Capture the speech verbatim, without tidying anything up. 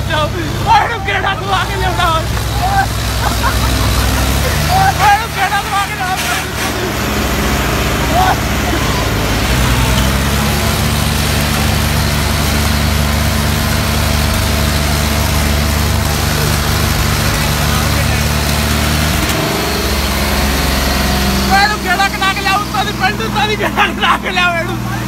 ਜਾਓ ਉਹਨੂੰ ਕਿਹੜਾ ਦਵਾ ਕੇ ਲਿਆਉਣਾ ਉਹਨੂੰ ਕਿਹੜਾ ਦਵਾ ਕੇ ਲਿਆਉਣਾ ਮੈਨੂੰ ਕਿਹੜਾ ਕਨਾ ਕੇ ਲਿਆਉ ਤਾਂ ਪਿੰਡ ਤਾਂ ਦੀ ਕਿਹੜਾ ਕਨਾ ਕੇ ਲਿਆਉ ਇਹਨੂੰ